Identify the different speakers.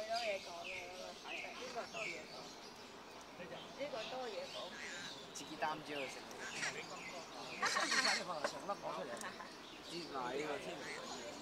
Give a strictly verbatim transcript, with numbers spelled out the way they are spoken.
Speaker 1: 多嘢講嘅咁啊，呢個多嘢講，呢個多嘢講。
Speaker 2: 自己擔住去食。依家你可能成粒攞出嚟。接埋呢個添。